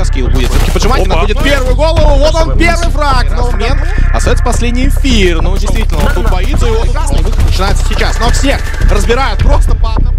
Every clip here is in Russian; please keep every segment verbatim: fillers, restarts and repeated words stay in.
Скилл будет все-таки поджимать, находит первую голову, вот он первый фраг, но момент, остается последний эфир, ну действительно, он тут боится, и вот красный выход начинается сейчас, но всех разбирают просто по одному.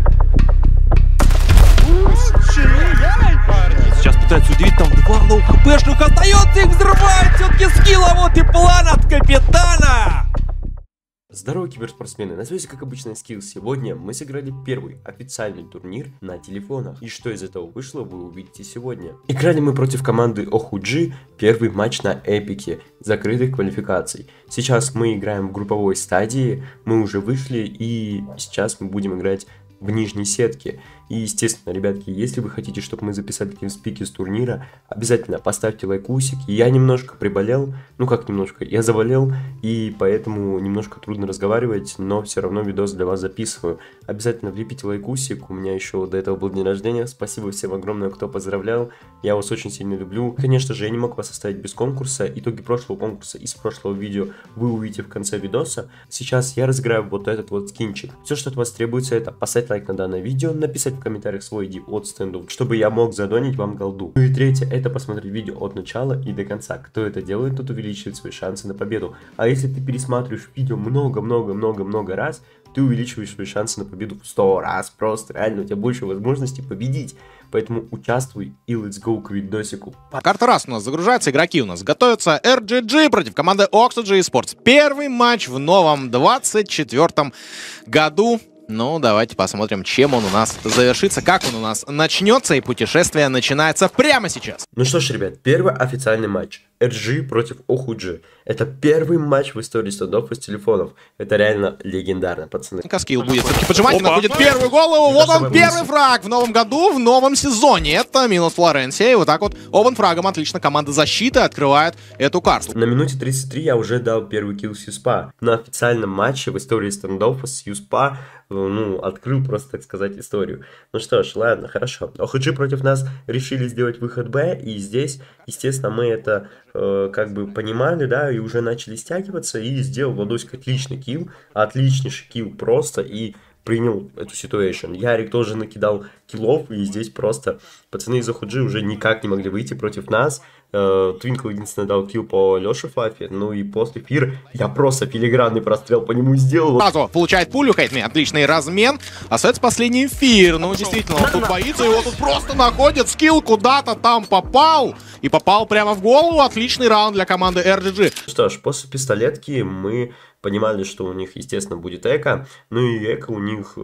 Сейчас пытаются удивить, там два лоу хпшных остается, их взрывает все-таки Скилл, а вот и план от капитана! Здорово, киберспортсмены, на связи как обычно Скилл. Сегодня мы сыграли первый официальный турнир на телефонах. И что из этого вышло, вы увидите сегодня. Играли мы против команды Охуджи, первый матч на эпике закрытых квалификаций. Сейчас мы играем в групповой стадии, мы уже вышли, и сейчас мы будем играть в нижней сетке. И, естественно, ребятки, если вы хотите, чтобы мы записали тимспики с турнира, обязательно поставьте лайкусик. Я немножко приболел, ну как немножко, я заболел, и поэтому немножко трудно разговаривать, но все равно видос для вас записываю. Обязательно влепите лайкусик, у меня еще до этого был день рождения. Спасибо всем огромное, кто поздравлял, я вас очень сильно люблю. Конечно же, я не мог вас оставить без конкурса, итоги прошлого конкурса из прошлого видео вы увидите в конце видоса. Сейчас я разыграю вот этот вот скинчик. Все, что от вас требуется, это поставить лайк на данное видео, написать в комментариях свой ай ди от стендов, чтобы я мог задонить вам голду. Ну и третье, это посмотреть видео от начала и до конца. Кто это делает, тот увеличивает свои шансы на победу. А если ты пересматриваешь видео много-много-много-много раз, ты увеличиваешь свои шансы на победу в сто раз. Просто реально у тебя больше возможностей победить. Поэтому участвуй и let's go к видосику. Карта раз у нас загружается, игроки у нас готовятся. эр джи джи против команды Oxygen Esports. Первый матч в новом двадцать четвёртом году. Ну, давайте посмотрим, чем он у нас завершится, как он у нас начнется, и путешествие начинается прямо сейчас. Ну что ж, ребят, первый официальный матч. эр джи против Охуджи. Это первый матч в истории стендов из телефонов. Это реально легендарно, пацаны. Скилл будет все-таки поджимать, находит первую голову. Вот он, первый фраг в новом году, в новом сезоне. Это минус Флоренция. И вот так вот опен фрагом отлично команда защиты открывает эту карту. На минуте тридцать три я уже дал первый килл с Юспа. На официальном матче в истории стендов с Юспа, ну, открыл просто, так сказать, историю. Ну что ж, ладно, хорошо. Охуджи против нас решили сделать выход Б, и здесь, естественно, мы это э, как бы понимали, да, и уже начали стягиваться, и сделал Владосик отличный килл, отличнейший килл просто, и принял эту ситуацию. Ярик тоже накидал киллов, и здесь просто пацаны из Охуджи уже никак не могли выйти против нас. Твинкл единственное дал килл по Леше Фафи, ну и после эфира я просто филигранный прострел по нему сделал. Сразу получает пулю, Хейтми, отличный размен. Остается последний эфир, ну действительно, он тут боится, его тут просто находит, Скилл куда-то там попал. И попал прямо в голову, отличный раунд для команды эр джи джи. Что ж, после пистолетки мы понимали, что у них, естественно, будет эко, ну и эко у них,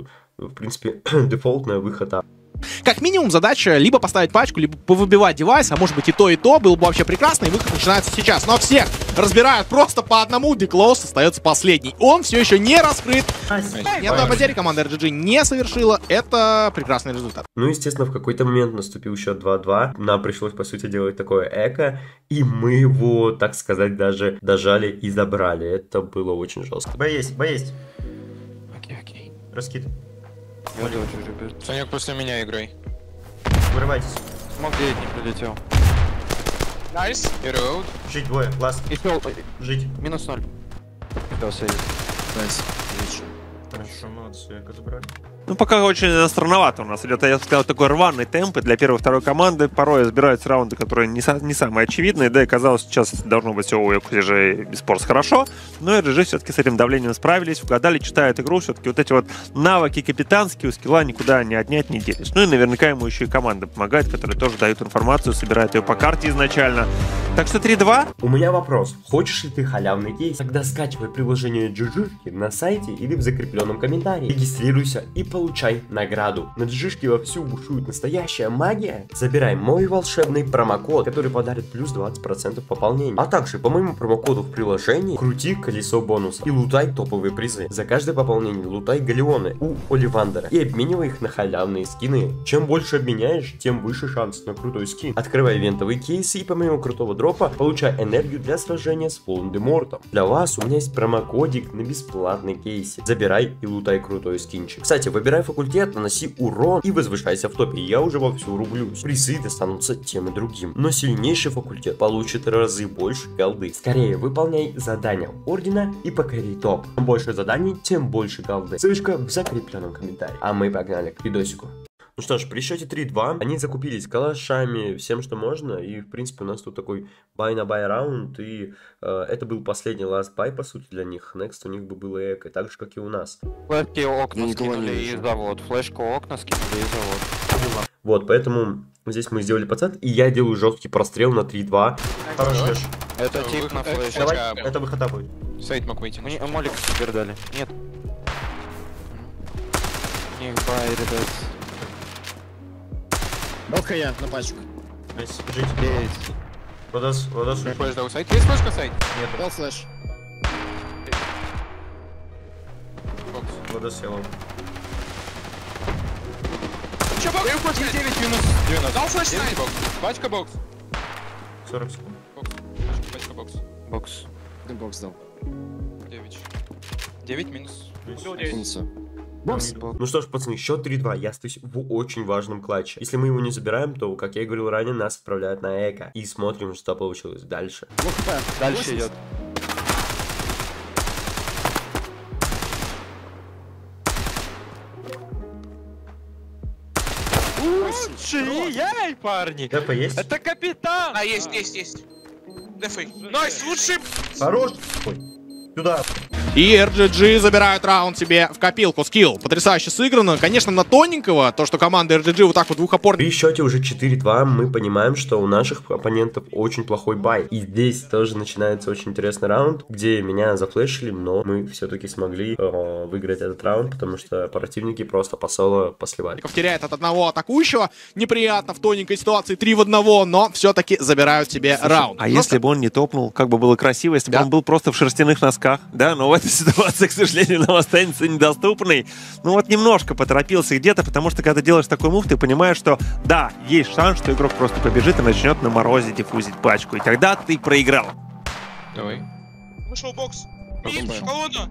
в принципе, дефолтная выхода. Как минимум задача либо поставить пачку, либо повыбивать девайс, а может быть и то, и то. Было бы вообще прекрасно, и выход начинается сейчас. Но всех разбирают просто по одному. Деклоус остается последний. Он все еще не раскрыт. Ни одной потери команда эр джи джи не совершила. Это прекрасный результат. Ну, естественно, в какой-то момент наступил счет два-два. Нам пришлось, по сути, делать такое эко. И мы его, так сказать, даже дожали и забрали. Это было очень жестко. Б есть, Б есть. Окей, окей. Раскид. Я тоже, ребят. Санек, после меня играй. Вырывайтесь. Смог девять не прилетел. Найс. Hero. Жить двое, класс. И все. Жить. Минус ноль. Да, сейв. Найс. Хорошо, молодцы, эко забрали. Ну, пока очень странновато у нас идет, я бы сказал, такой рваный темп для первой-второй команды. Порой разбираются раунды, которые не, не самые очевидные. Да, и казалось, сейчас должно быть все у Охуджи Esports хорошо. Но эр джи джи все-таки с этим давлением справились, угадали, читают игру. Все-таки вот эти вот навыки капитанские у Скилла никуда не отнять, не делись. Ну и наверняка ему еще и команда помогает, которые тоже дают информацию, собирают ее по карте изначально. Так что три-два. У меня вопрос. Хочешь ли ты халявный кейс? Тогда скачивай приложение джи-джишки на сайте или в закрепленном комментарии. Регистрируйся и получай награду. На джи-джишке вовсю бушует настоящая магия. Забирай мой волшебный промокод, который подарит плюс двадцать процентов пополнения. А также по моему промокоду в приложении крути колесо бонуса и лутай топовые призы. За каждое пополнение лутай галеоны у Оливандера и обменивай их на халявные скины. Чем больше обменяешь, тем выше шанс на крутой скин. Открывай ивентовые кейсы и помимо крутого дропа получай энергию для сражения с Волан-де-Мортом. Для вас у меня есть промокодик на бесплатный кейсе. Забирай и лутай крутой скинчик. Кстати, выбирай факультет, наноси урон и возвышайся в топе. Я уже вовсю рублюсь. Призы достанутся тем и другим. Но сильнейший факультет получит разы больше голды. Скорее выполняй задания ордена и покори топ. Чем больше заданий, тем больше голды. Ссылочка в закрепленном комментарии. А мы погнали к видосику. Ну что ж, при счете три-два они закупились калашами, всем, что можно. И, в принципе, у нас тут такой бай на бай раунд. И э, это был последний last buy, по сути, для них. Next у них бы было эко, так же, как и у нас. Флешки окна Я никого не скинули и вижу. завод. Флешку окна скинули и завод. Вот, поэтому здесь мы сделали подсад. И я делаю жесткий прострел на три-два. Хороший флеш. Это Э, тип на э, флеше. Давай, Э, это выхода будет. Сейд мог выйти. Мне молик передали. Нет. Не бай, ребят. Дал я на пачку. Найс, жить. Есть. Водос, водос. Флэш дал сайт. Есть флешка сайт? Нет, Дал флэш. водос сел. Че, бокс? девять минус девяносто. Дал флэш сайт. Пачка бокс. сорок секунд. Пачка бокс. Бокс. Бокс дал. девять. девять минус. Найс. Бокс. Ну что ж, пацаны, счет три-два. Я остаюсь в очень важном клатче. Если мы его не забираем, то, как я и говорил ранее, нас отправляют на эко. И смотрим, что получилось дальше. Дальше идет. Ей, парни! ДП есть? Это капитан! А, есть, есть, есть. Дефей. Найс, лучший. Хорош! Ой, сюда. И эр джи джи забирают раунд себе в копилку. Скилл потрясающе сыграно. Конечно, на тоненького. То, что команда эр джи джи вот так вот двухопорно. При счете уже четыре-два мы понимаем, что у наших оппонентов очень плохой бай. И здесь тоже начинается очень интересный раунд, где меня зафлешили, но мы все-таки смогли э, выиграть этот раунд, потому что противники просто по соло посливали. Теряет от одного атакующего. Неприятно в тоненькой ситуации три в одного, но все-таки забирают себе раунд. А Просто- если бы он не топнул, как бы было красиво, если бы Да. он был просто в шерстяных носках, да, но в этой ситуации, к сожалению, нам останется недоступный. Ну вот немножко поторопился где-то, потому что когда ты делаешь такой мув, ты понимаешь, что да, есть шанс, что игрок просто побежит и начнет на морозе диффузить пачку, и тогда ты проиграл. Давай. Вышел бокс. Бокс Бит, бай. колонна.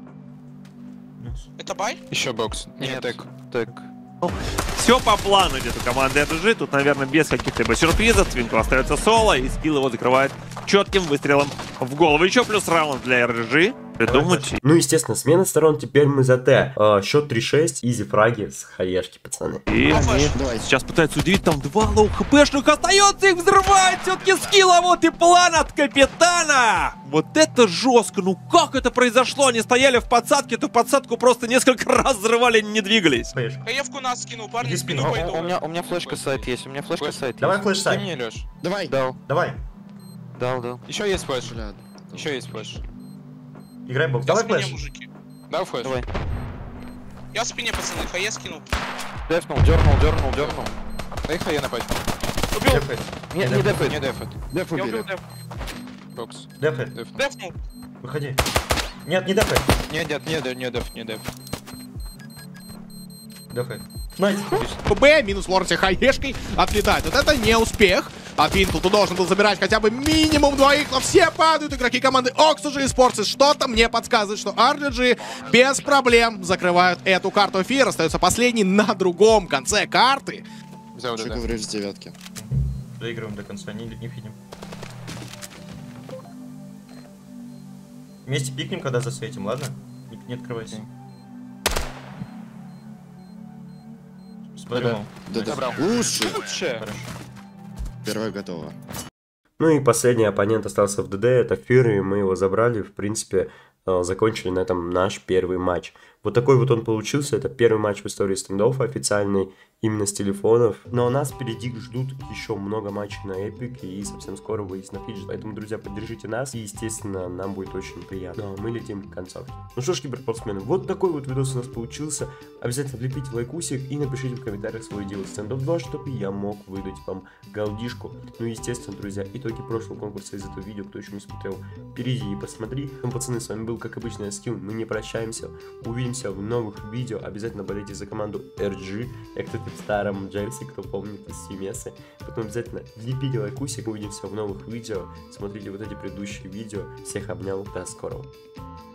Это бай? Еще бокс. Нет, так. Так. Все по плану идет у команды эр джи джи, тут, наверное, без каких-либо сюрпризов. Твинкл остается соло, и скилл его закрывает четким выстрелом в голову. Еще плюс раунд для эр джи джи. Придумать. Ну, естественно, смена сторон, теперь мы за Т. Э, счет три-шесть, изи фраги с хаешки, пацаны. И они Давай. сейчас пытаются удивить, там два лоу хпшных остается, их взрывает все-таки скилл, а вот и план от капитана. Вот это жестко, ну как это произошло? Они стояли в подсадке, эту подсадку просто несколько раз взрывали, не двигались. Хаешка. Хаевку нас скинул, парни, Иди в спину спину. У, пойду. у меня, у меня флешка сайт есть, у меня флешка Флеш. сайт Давай есть. флеш Ты сайт. мне, Леш. Давай. Дал, Давай. дал, дал. Еще есть флеш. Бля, Еще есть флеш. Играй бокс. Я в Давай спине, флеш. мужики. Да, флеш. Давай. Я в спине, пацаны, хае скинул. Дефнул, дернул, дернул, дернул. Дай хае на пачку. Дефает. Не, не дефает. Не дефет. деф Я убили. убил деф. Бокс. Дефает. Деф. Дефнул. Выходи. Нет, не дефает. Нет, нет, не деф, не деф, не деф. Дефает. Найс. ПБ минус Лоренси хаешкой отлетает. Вот это не успех. А Твинкл тут должен был забирать хотя бы минимум двоих, но все падают. Игроки команды Oxygen Esports. Что-то мне подсказывает, что ар джи джи без проблем закрывают эту карту эфира. Остается последний на другом конце карты. Взял, Что да, да. говоришь с девятки? Доигрываем до конца, не, не фидим. Вместе пикнем, когда засветим, ладно? Не, не открывайся. Смотрю. Да, да. Забрал. Лучше. Лучше. Первая готова. Ну и последний оппонент остался в ДД, это Фир, и мы его забрали, в принципе, э, закончили на этом наш первый матч. Вот такой вот он получился, это первый матч в истории стендоффа официальный, именно с телефонов. Но нас впереди ждут еще много матчей на Epic, и совсем скоро выйдет на Фидж. Поэтому, друзья, поддержите нас, и, естественно, нам будет очень приятно. Ну, а мы летим к концовке. Ну что ж, киберспортсмены, вот такой вот видос у нас получился. Обязательно влепите лайкусик и напишите в комментариях свой дело стендофф два, чтобы я мог выдать вам галдишку. Ну и, естественно, друзья, итоги прошлого конкурса из этого видео, кто еще не смотрел, перейди и посмотри. Ну, пацаны, с вами был, как обычно, Скилл. Мы не прощаемся. Увидимся в новых видео. Обязательно болейте за команду эр джи. Я, кстати, в старом джерси, кто помнит из Симесы. Потом обязательно влепите лайкусик. Увидимся в новых видео. Смотрите вот эти предыдущие видео. Всех обнял. До скорого.